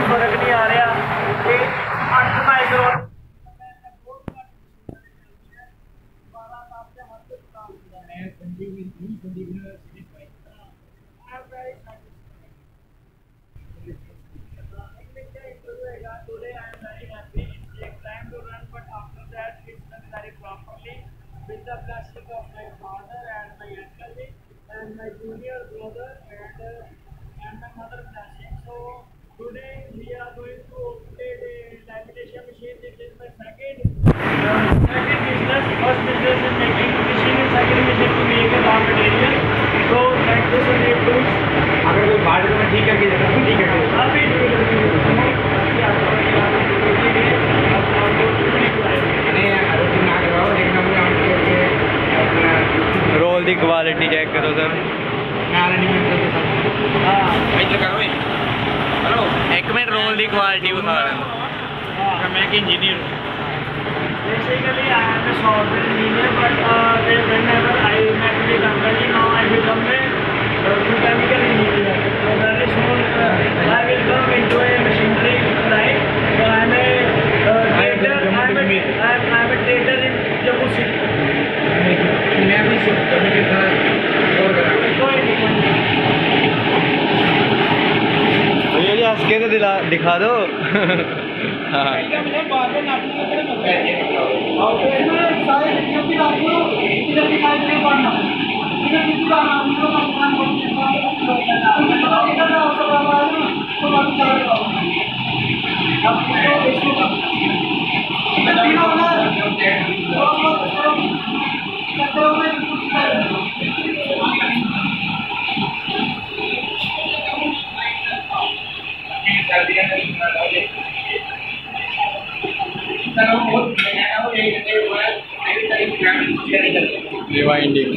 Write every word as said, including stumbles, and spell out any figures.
फर्क नहीं आ रहा कि अठ micro with the blessing of my father and my uncle and my junior brother and uh, and my mother blessing. So today we are going to operate a lamination machine. This is my second uh, second business. First business is making machine and second machine to make a raw material. So like this one it looks. अगर कोई बात में ठीक है कि ठीक है अभी रोल की क्वालिटी चेक करो सर। हेलो एक मिनट रोल की क्वालिटी बता रहा हूँ। मैं एक इंजीनियर हूँ। Basically, I am a software engineer, but uh, whenever I met the company, now I become a uh, mechanical engineer. So very soon uh, I will come into a machinery line. So I am a uh, trader. I am a, I am, I am a trader in Jammu City. मैं भी कभी के साथ भैया जी हंस के तो दिला दिखा दो। हाँ रिवाइंडिंग